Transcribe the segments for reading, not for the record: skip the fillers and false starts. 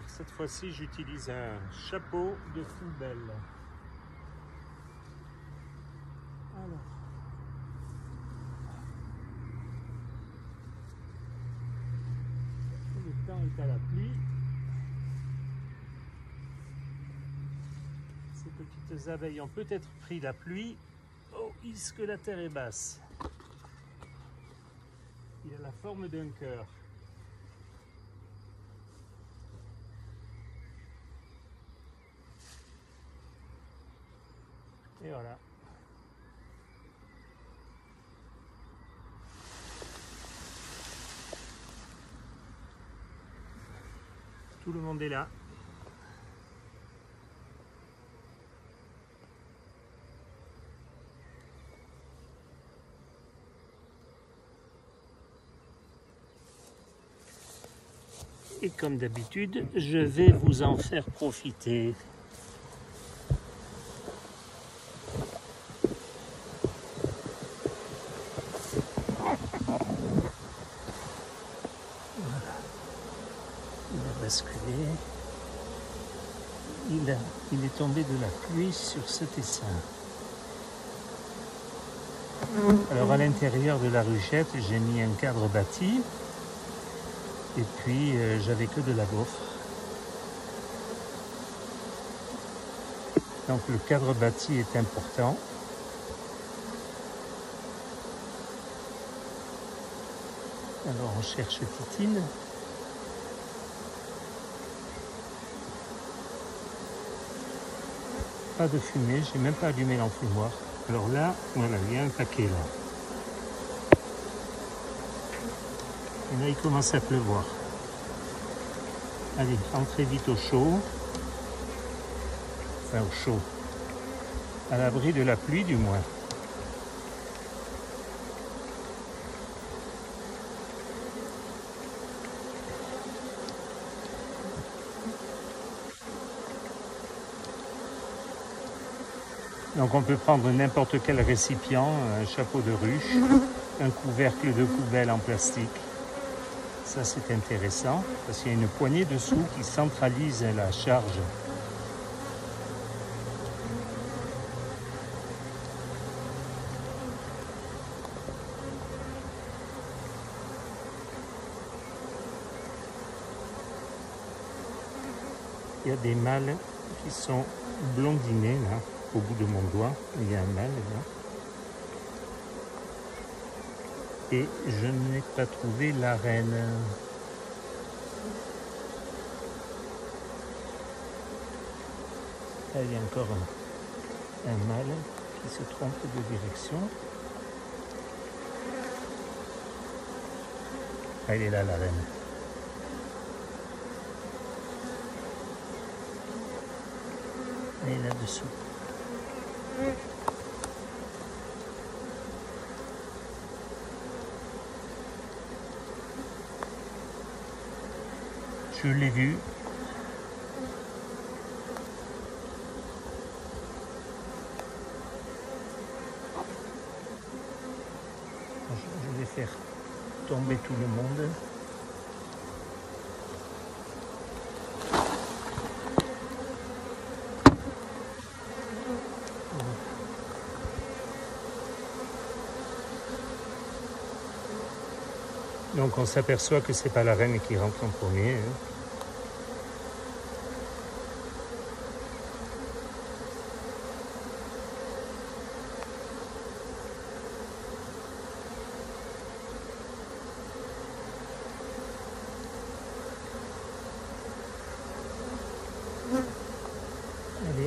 Alors cette fois-ci j'utilise un chapeau de poubelle. Alors. Le temps est à la pluie. Ces petites abeilles ont peut-être pris la pluie. Oh, est-ce que la terre est basse? Il a la forme d'un cœur. Et voilà. Tout le monde est là. Et comme d'habitude, je vais vous en faire profiter. Voilà. Il a basculé. Il est tombé de la pluie sur cet essaim. Alors à l'intérieur de la ruchette, j'ai mis un cadre bâti. Et puis j'avais que de la gaufre. Donc le cadre bâti est important. Alors on cherche Titine. Pas de fumée, j'ai même pas allumé l'enfumoir. Alors là, voilà, il y a un paquet là. Et là, il commence à pleuvoir. Allez, entrez vite au chaud. Enfin, au chaud. À l'abri de la pluie, du moins. Donc, on peut prendre n'importe quel récipient, un chapeau de ruche, un couvercle de poubelle en plastique. Ça, c'est intéressant, parce qu'il y a une poignée dessous qui centralise la charge. Il y a des mâles qui sont blondinés, là, au bout de mon doigt. Il y a un mâle, là. Et je n'ai pas trouvé la reine. Là, il y a encore un mâle qui se trompe de direction. Elle est là, la reine. Elle est là-dessous. Je l'ai vu. Je vais faire tomber tout le monde. Donc on s'aperçoit que c'est pas la reine qui rentre en premier. Allez.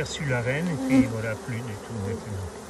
aperçu la reine et puis voilà, plus du tout maintenant.